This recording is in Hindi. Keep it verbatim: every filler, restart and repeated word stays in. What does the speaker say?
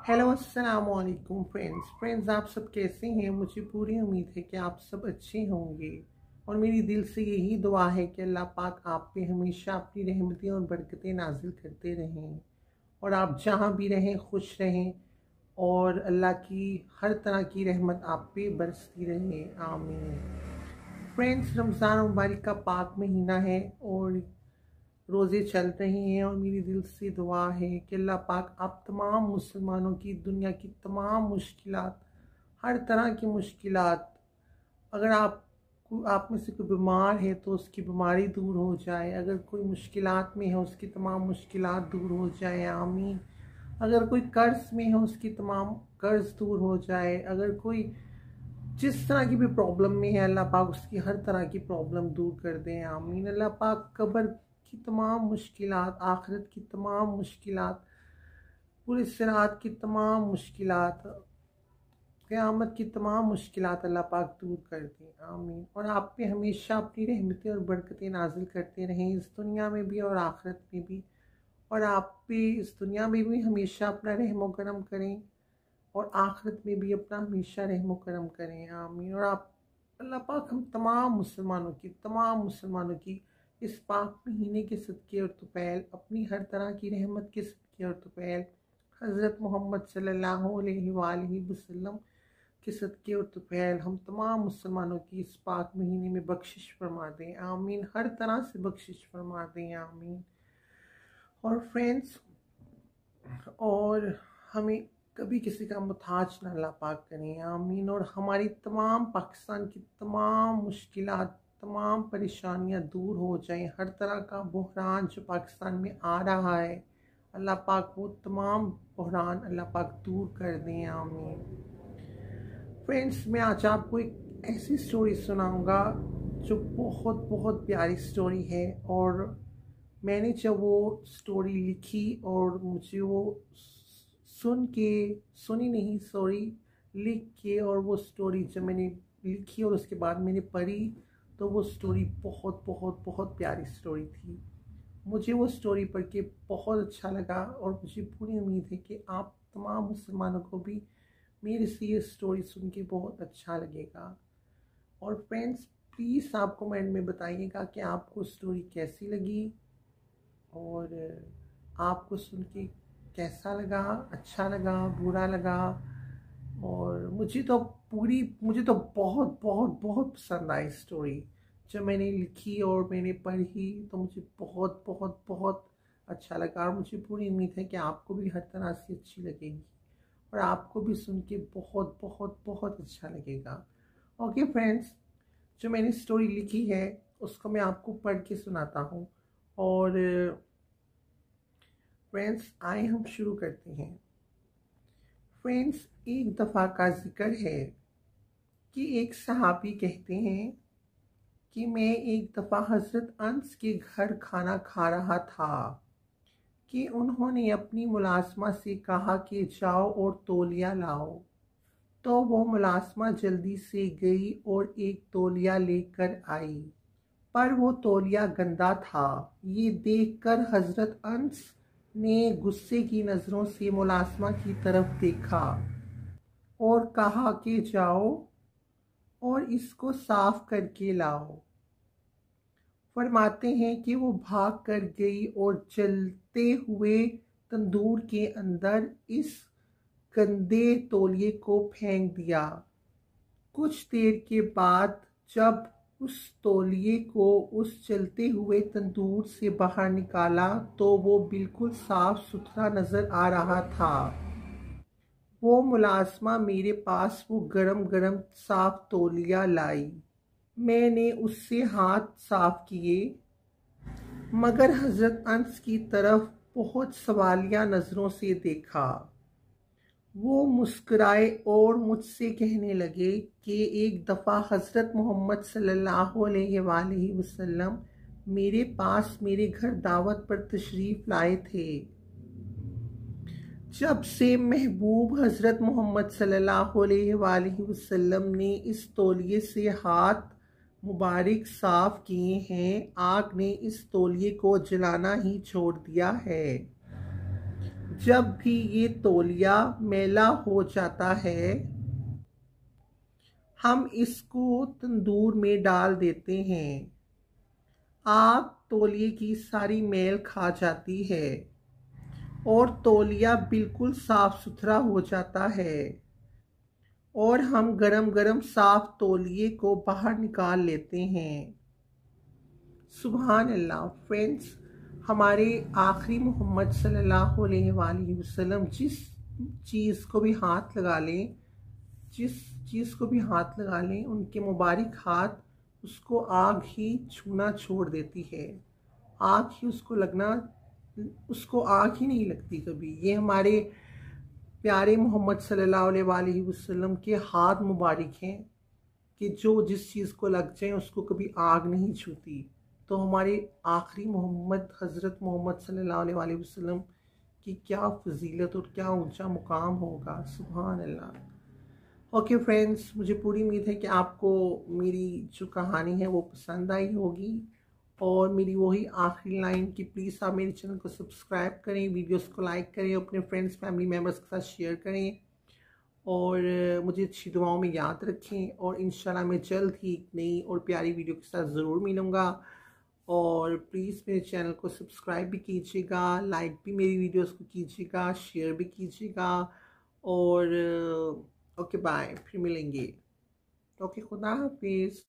हेलो अस्सलाम वालेकुम फ्रेंड्स फ्रेंड्स आप सब कैसे हैं। मुझे पूरी उम्मीद है कि आप सब अच्छे होंगे और मेरी दिल से यही दुआ है कि अल्लाह पाक आप पे हमेशा अपनी रहमतें और बरकतें नाजिल करते रहें और आप जहाँ भी रहें खुश रहें और अल्लाह की हर तरह की रहमत आप पे बरसती रहे। आमीन। फ्रेंड्स, रमज़ान मुबारक का पाक महीना है और रोज़े चल रहे हैं और मेरी दिल से दुआ है कि अल्लाह पाक आप तमाम मुसलमानों की दुनिया की तमाम मुश्किलात, हर तरह की मुश्किलात, अगर आप आप में से कोई बीमार है तो उसकी बीमारी दूर हो जाए, अगर कोई मुश्किलात में है उसकी तमाम मुश्किलात दूर हो जाए। आमीन। अगर कोई कर्ज में है उसकी तमाम कर्ज दूर हो जाए, अगर कोई जिस तरह की भी प्रॉब्लम में है अल्लाह पाक उसकी हर तरह की प्रॉब्लम दूर कर दें। आमीन। अल्लाह पाक कब्र की तमाम मुश्किलात, आखिरत की तमाम मुश्किलात, पूरे सिरात की तमाम मुश्किलात, क़यामत की तमाम मुश्किलात अल्लाह पाक दूर कर दें। आमीन। और आप पे हमेशा अपनी रहमतें और बरकतें नाजिल करते रहें, इस दुनिया में भी और आखिरत में भी, और आप पे इस दुनिया में भी हमेशा अपना रहम करम करें और आखिरत में भी अपना हमेशा रहम करम करें। आमीन। और आप अल्लाह पाक हम तमाम मुसलमानों की तमाम मुसलमानों की इस पाक महीने के सदक़े और तुफ़ैल, अपनी हर तरह की रहमत के सदक़े और तुफ़ैल, हज़रत मोहम्मद सल्लल्लाहु अलैहि वसल्लम के सदक़े और तुफ़ैल हम तमाम मुसलमानों की इस पाक महीने में बख्शिश फरमा दें। आमीन। हर तरह से बख्शिश फरमा दें। आमीन। और फ्रेंड्स, और हमें कभी किसी का मुताज ना अल्लाह पाक करें। आमीन। और हमारी तमाम पाकिस्तान की तमाम मुश्किलात, तमाम परेशानियां दूर हो जाएं, हर तरह का बहरान जो पाकिस्तान में आ रहा है अल्लाह पाक वो तमाम बहरान अल्लाह पाक दूर कर दें। आमीन। फ्रेंड्स, मैं आज आपको एक ऐसी स्टोरी सुनाऊंगा जो बहुत बहुत प्यारी स्टोरी है और मैंने जब वो स्टोरी लिखी और मुझे वो सुन के सुनी नहीं सॉरी लिख के, और वो स्टोरी जब मैंने लिखी और उसके बाद मैंने पढ़ी तो वो स्टोरी बहुत बहुत बहुत प्यारी स्टोरी थी। मुझे वो स्टोरी पढ़ के बहुत अच्छा लगा और मुझे पूरी उम्मीद है कि आप तमाम मुसलमानों को भी मेरे से ये स्टोरी सुन के बहुत अच्छा लगेगा। और फ्रेंड्स, प्लीज़ आप कमेंट में बताइएगा कि आपको स्टोरी कैसी लगी और आपको सुन के कैसा लगा, अच्छा लगा, बुरा लगा। और मुझे तो पूरी मुझे तो बहुत बहुत बहुत पसंद आई स्टोरी। जब मैंने लिखी और मैंने पढ़ी तो मुझे बहुत बहुत बहुत अच्छा लगा और मुझे पूरी उम्मीद है कि आपको भी हर तरह से अच्छी लगेगी और आपको भी सुन के बहुत बहुत बहुत अच्छा लगेगा। ओके फ्रेंड्स, जो मैंने स्टोरी लिखी है उसको मैं आपको पढ़ के सुनाता हूँ। और फ्रेंड्स, आए हम शुरू करते हैं। फ्रेंड्स, एक दफ़ा का जिक्र है कि एक सहाबी कहते हैं कि मैं एक दफ़ा हज़रत अनस के घर खाना खा रहा था कि उन्होंने अपनी मुलाज़मा से कहा कि जाओ और तौलिया लाओ। तो वो मुलाज़मा जल्दी से गई और एक तौलिया लेकर आई, पर वो तौलिया गंदा था। ये देखकर हज़रत अनस ने गुस्से की नज़रों से मुलाज़मा की तरफ देखा और कहा कि जाओ और इसको साफ करके लाओ। फरमाते हैं कि वो भाग कर गई और जलते हुए तंदूर के अंदर इस गंदे तौलिए को फेंक दिया। कुछ देर के बाद जब उस तौलिए को उस जलते हुए तंदूर से बाहर निकाला तो वो बिल्कुल साफ सुथरा नज़र आ रहा था। वो मुलाज़मा मेरे पास वो गरम गरम साफ तौलिया लाई। मैंने उससे हाथ साफ किए मगर हज़रत अनस की तरफ बहुत सवालिया नज़रों से देखा। वो मुस्कुराए और मुझसे कहने लगे कि एक दफ़ा हज़रत मोहम्मद सल्लल्लाहु अलैहि वसल्लम मेरे पास मेरे घर दावत पर तशरीफ़ लाए थे। जब से महबूब हज़रत मोहम्मद सल्लल्लाहु अलैहि वसल्लम ने इस तौलिए से हाथ मुबारक साफ़ किए हैं, आग ने इस तौलिए को जलाना ही छोड़ दिया है। जब भी ये तौलिया मैला हो जाता है हम इसको तंदूर में डाल देते हैं। आग तौलिए की सारी मैल खा जाती है और तौलिया बिल्कुल साफ सुथरा हो जाता है और हम गरम गरम साफ तौलिए को बाहर निकाल लेते हैं। सुभान अल्लाह। फ्रेंड्स, हमारे आखिरी मोहम्मद सल्लल्लाहु अलैहि वसल्लम जिस चीज़ को भी हाथ लगा लें जिस चीज़ को भी हाथ लगा लें उनके मुबारक हाथ उसको आग ही छूना छोड़ देती है। आग ही उसको लगना उसको आग ही नहीं लगती कभी। ये हमारे प्यारे मोहम्मद सल्लल्लाहु अलैहि वसल्लम के हाथ मुबारक हैं कि जो जिस चीज़ को लग जाए उसको कभी आग नहीं छूती। तो हमारे आखिरी मोहम्मद हज़रत मोहम्मद सल्लल्लाहु अलैहि वसल्लम की क्या फजीलत और क्या ऊंचा मुकाम होगा। सुभान अल्लाह। ओके फ्रेंड्स, मुझे पूरी उम्मीद है कि आपको मेरी जो कहानी है वो पसंद आई होगी और मेरी वही आखिरी लाइन कि प्लीज़ आप मेरे चैनल को सब्सक्राइब करें, वीडियोस को लाइक करें, अपने फ्रेंड्स फैमिली मेम्बर्स के साथ शेयर करें और मुझे अच्छी दुआओं में याद रखें। और इंशाल्लाह मैं जल्द ही एक नई और प्यारी वीडियो के साथ ज़रूर मिलूँगा। और प्लीज़ मेरे चैनल को सब्सक्राइब भी कीजिएगा, लाइक भी मेरी वीडियोस को कीजिएगा, शेयर भी कीजिएगा। और ओके बाय, फिर मिलेंगे। ओके, खुदा हाफिज़।